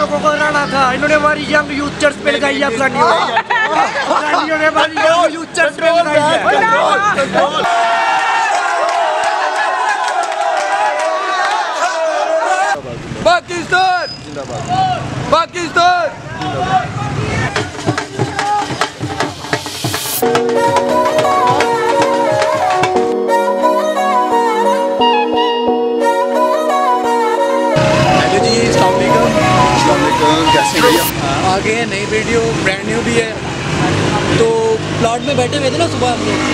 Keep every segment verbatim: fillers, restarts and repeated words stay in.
लोगों को हराना था। इन्होंने हमारी यंग यूथ चर्च पे लगाई है अफगानियों ने हमारी यंग यूथ चर्च पे लगाई है। पाकिस्तान पाकिस्तान कैसे भैया आगे है नई वीडियो ब्रांड न्यू भी है। तो प्लॉट में बैठे हुए थे ना सुबह हम लोग,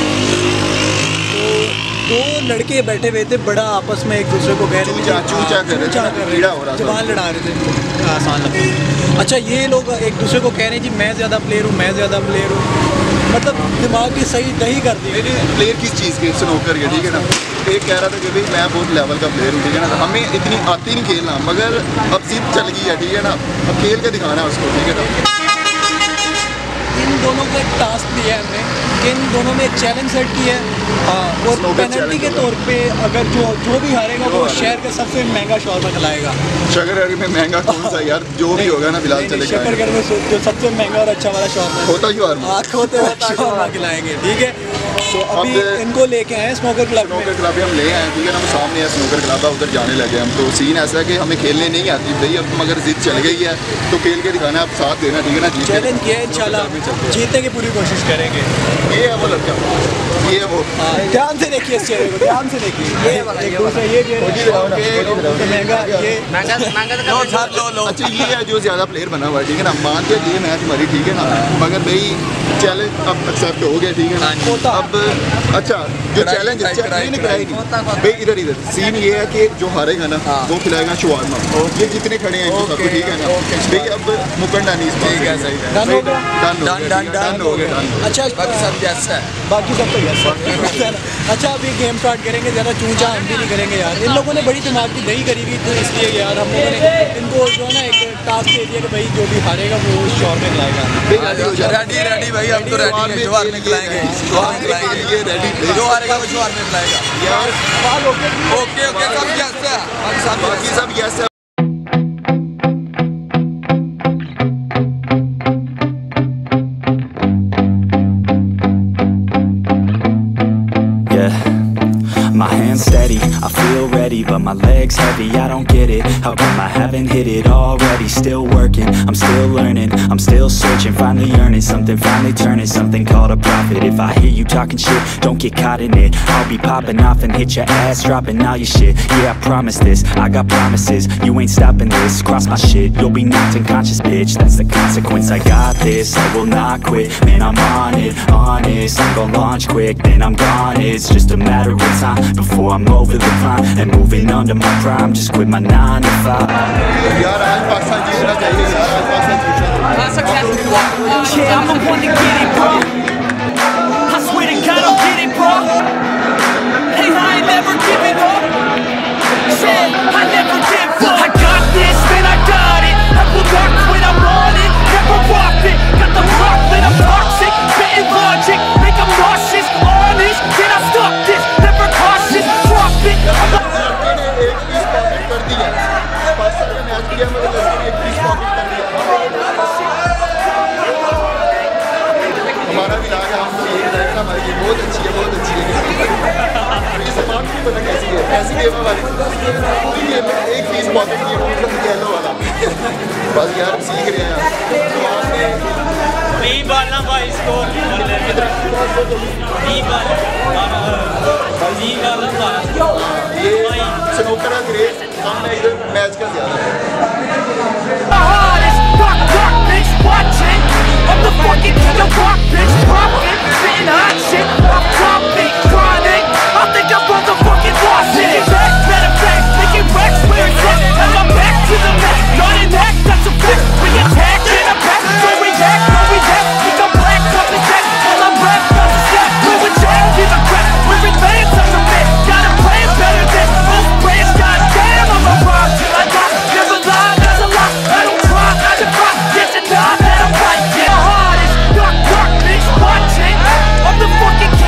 तो दो लड़के बैठे हुए थे, बड़ा आपस में एक दूसरे को कह रहे थे, चूचा कर रहे थे, जबान लड़ा रहे थे। आसान लगता। अच्छा ये लोग एक दूसरे को कह रहे हैं जी मैं ज़्यादा प्लेयर हूँ, मैं ज़्यादा प्लेयर हूँ, मतलब दिमाग की सही दही कर दी। प्लेयर किस चीज़ के स्नूकर के, ठीक है ना। एक कह रहा था कि भाई मैं बहुत लेवल का प्लेयर हूँ, ठीक है ना, हमें इतनी आती नहीं खेलना, मगर अब जिद चल गई है, ठीक है ना, अब खेल के दिखाना है उसको, ठीक है ना। इन दोनों को एक टास्क दिया है हमने कि इन दोनों में एक चैलेंज सेट किया है। हाँ, और पेनल्टी के तौर पे अगर जो जो भी हारेगा वो शहर का सबसे महंगा शौरमा खिलाएगा। शकरगढ़ में महंगा कौन सा यार, जो भी होगा ना फिलहाल चलेगा। शकरगढ़ में जो सबसे महंगा और अच्छा वाला शौरमा होता ही होते शौरमा खिलाएंगे, ठीक है। तो अभी इनको लेके आए स्नूकर क्लब स्नूकर क्लब हम ले आए, ठीक है ना, वो सामने है स्नूकर क्लब है, उधर जाने लगे हम। तो सीन ऐसा है कि हमें खेलने नहीं आती भाई, अब मगर जिद चल गई है तो खेल के दिखाना, आप साथ देना, ठीक है ना। चैलेंज किया है, इंशाल्लाह जीतने की पूरी कोशिश करेंगे। ये है वो लड़का, ये है वो। ध्यान से देखिए इस चेहरे को, ध्यान से देखिए। ये एक दूसरा ये महंगा ये अच्छा ये है जो ज़्यादा प्लेयर बना हुआ है, ठीक है ना। मानते ये मैच हमारी, ठीक है ना, मगर भाई चैलेंज अब एक्सेप्ट हो गया, ठीक है ना। अब अच्छा जो चैलेंज नहीं कराएगी भाई, इधर इधर सीन ये है कि जो हारेगा ना वो खिलाएगा शवारमा। ये जितने खड़े हैं इनको सबको, ठीक है ना भाई। अब मुकरना नहीं, डन हो गया, डन हो गया। अच्छा बाकी सब जैसा है, बाकी सब तो जैसा है। अच्छा अभी गेम स्टार्ट करेंगे, ज़्यादा चूचा हम भी नहीं करेंगे यार। इन लोगों ने बड़ी दिमाग की दही करी हुई, तो इसलिए यार हम लोगों ने इनको जो है ना एक टास्क दे दिया कि भाई जो भी हारेगा वो शौर में खिलाएगा। रेडी रेडी भाई, हम तो रेडी हैं, ज्वार में खिलाएंगे, ज्वार में खिलाएंगे, ये रेडी, जो हारेगा वो ज्वार में खिलाएगा यार। ओके ओके सब यस है, बाकी सब यस है। My hands steady, I feel ready, but my legs heavy, I don't get it. How come I haven't hit it already? Still working, I'm still learning, I'm still searching, finally earning something, finally turning something called a profit. If I hear you talking shit, don't get caught in it. I'll be popping off and hit your ass, dropping all your shit. Yeah, I promise this, I got promises, you ain't stopping this. Cross my shit, you'll be knocked unconscious, bitch, that's the consequence. I got this, I will not quit, man, I'm on it, honest. I'm gon' launch quick, then I'm gone, it's just a matter of time before I'm over the climb and moving under my prime. Just quit my nine to five. यार आज पाकिस्तान जीतना चाहिए, आज पाकिस्तान जीतना चाहिए। Yeah, I'm the one to get it, bro. I swear to God, I'll get it, bro. Hey, I ain't never giving up. Said I never give up. I got this, man, I got it. I will not quit, I'm on it. Never rock it. Got the block lit, I'm toxic. Spitting logic, make them nauseous. Honest, can I stop this? Never cautious, drop it. हमारा भी लाग है, हम हमारी बहुत अच्छी है, बहुत अच्छी है। ये समाप्त नहीं पता कैसी है, कैसी गेम है हमारी। गेम में एक पीस पॉकेट की मतलब येलो वाला, बस यार सीख रहे हैं। नहीं बालना भाई स्कोर नहीं बालना नहीं बालना ये स्नूकर का ग्रेस हमने इधर मैच का ज़्यादा है। I'm the fucking king of rock, bitch, poppin', spittin' hot shit, I'm dropping, chronic, I think I'm motherfucking lost it. Matter of fact, making racks where it's at, and I'm back to the max, not an act, that's a fact, we attack in a pack, so we act, no we act, we got black, up and jack, while I'm rap, not a step, we would jack, give a crap, we're in land, such a man, got a plan better than most brands, goddamn, I'm a rock till I die, never lie, that's a lie, I don't try, I defy, get denied, that I'm right, yeah. I'm the fucking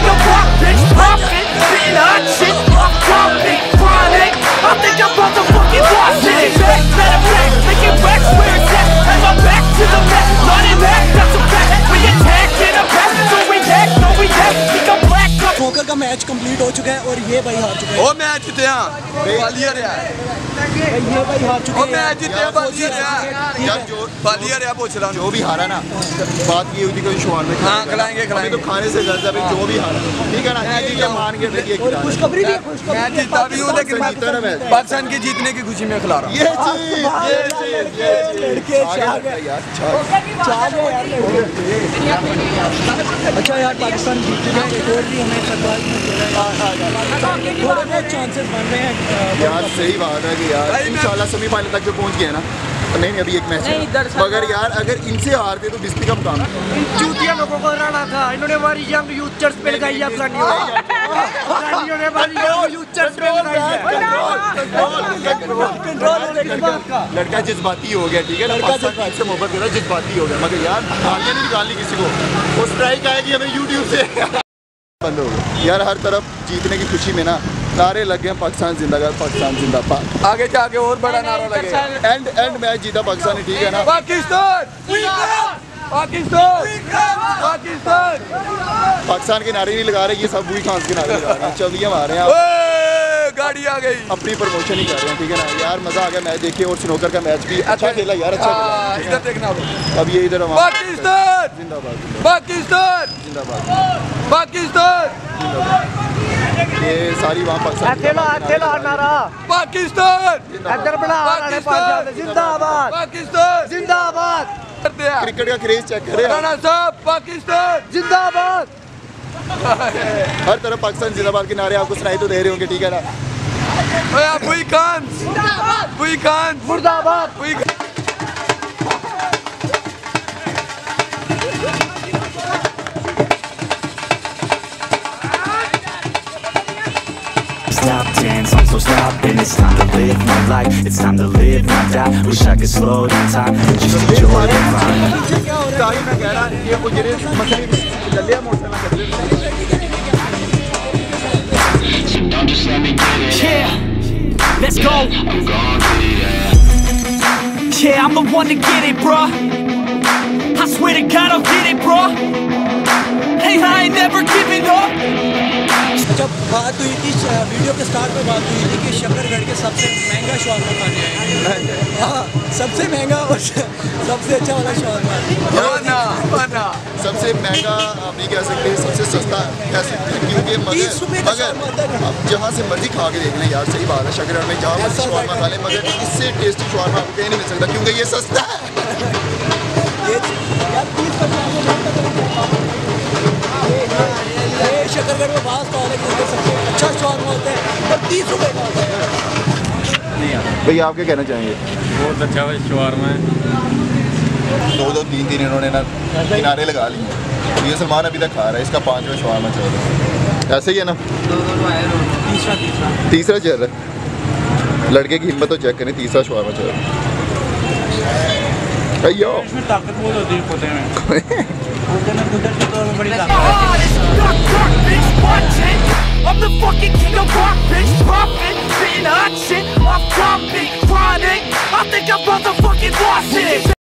match complete हो चुका है और ये भाई हार चुका है। ओ match जीते हैं ग्वालियर यार, ये भाई हार चुके ओ हैं। मैच जीते हैं ग्वालियर यार, यार जो ग्वालियर यार पूछ रहा हूँ। जो भी हारा ना, बात ये हुई थी कोई शवार में हाँ, खिलाएंगे, खिलाएंगे। तो खाने से ज्यादा भी जो भी हारा, ठीक है ना, ये ये मान के देखिए और खुशखबरी भी है, खुशखबरी मैं भी है। जीता भी हूँ लेकिन मैं जीता ना मैच। पाकिस्तान की जीतने की खुशी में खिला रहा हूँ। ये चीज ये चीज ये लड़के आगे चाह बढ़ता गए यार, अच्छा चाह गए यार लड़के। अच्छा यार पाकिस्तान जीत चुका है, एक और भी हमें सरप्राइज में खेला है। थोड़े बहुत चांसेस बन रहे हैं। यार सही बात है कि यार इंशाल्लाह सेमीफाइनल तक जो पहुंच गए ना, नहीं नहीं अभी एक मैच है, मगर यार अगर इनसे हारते तो बिस्ती का मुकाम था। चूतिया लोगों को हराना था, इन्होंने हमारी यंग यूथर्स पे लगाई है अफगानियों अफगानियों ने हमारी यंग यूथर्स पे लगाई है। लड़का जज्बाती हो गया, ठीक है ना, पाकिस्तान से मोहब्बत कर रहा है, जज्बाती हो गया, मगर यार गालियाँ नहीं निकालनी किसी को। वो स्ट्राइक आएगी हमें यूट्यूब से बंद हो गया यार। हर तरफ जीतने की खुशी में ना नारे लग गए, पाकिस्तान जिंदाबाद, पाकिस्तान जिंदाबाद। आगे जाके और बड़ा नारा लगेगा। एंड एंड मैच जीता पाकिस्तान, ठीक है ना। पाकिस्तान पाकिस्तान पाकिस्तान पाकिस्तान के नारे नहीं लगा रहे, ये सब वही खान के नारे लगा रहे हैं। चलिए हम आ रहे हैं, ओए, गाड़ी आ गई। अपनी प्रमोशन ही कर रहे हैं, ठीक है ना यार। मजा आ गया मैच देखे, और स्नोकर का मैच भी अच्छा खेला यार, अच्छा खेला। इधर देखना। अब ये इधर पाकिस्तान जिंदाबाद, पाकिस्तान जिंदाबाद, पाकिस्तान ये सारी वहाँ पाकिस्तान अकेला अकेला नारा पाकिस्तान इधर बड़ा पाकिस्तान जिंदाबाद पाकिस्तान जिंदाबाद क्रिकेट का क्रेज चेक करे, राणा साहब पाकिस्तान जिंदाबाद। हर तरफ पाकिस्तान जिंदाबाद के नारे आपको सुनाई तो दे रहे होंगे, ठीक है ना। बुई खान बुई खान मुर्दाबाद बुई Stop dance, I'm so stopping. It's time to live my life. It's time to live, not die. Wish I could slow down time and just enjoy the vibe. ताही मैं कह रहा ये मुझे मसले जल्दिया मोटरसाइकिल कर Yeah, let's go. Yeah, I'm the one to get it, bruh. I swear to God I'll get it, bruh. Hey, I ain't never giving up. जब बात हुई थी वीडियो के स्टार्ट में बात हुई थी कि शकरगढ़ के सबसे महंगा शॉर्मा खाने आए, हाँ सबसे महंगा और सबसे अच्छा वाला शॉर्मा। सबसे महंगा आप नहीं कह सकते, सबसे सस्ता कह सकते हैं, क्योंकि मगर मगर आप जहाँ से मर्जी खा के देख लें यार, सही बात है, शकरगढ़ में जहाँ मर्जी शॉर्मा खा लें, मगर इससे टेस्टी शॉर्मा आपको कहीं नहीं मिल सकता, क्योंकि ये सस्ता है। शकरगढ़ में बात तो अलग है, सबसे अच्छा शॉर्मा होता है और तीस रुपये का होता है। भैया आप क्या कहना चाहेंगे? बहुत अच्छा शवारमा है। दो दो तीन तीन इन्होंने ना किनारे लगा लिए, ये सलमान अभी तक खा रहा है, इसका पाँचवा शवारमा चल रहा है, ऐसे ही है ना। तीसरा तीसरा तीसरा चल रहा है, लड़के की हिम्मत तो चेक करें, तीसरा शवारमा चल रहा है। अयो इसमें ताकत बहुत होती है पोते में। I'm the fucking king of rock, bitch, poppin', spittin' hot shit, I'm dropping, chronic, I think I'm motherfucking lost it.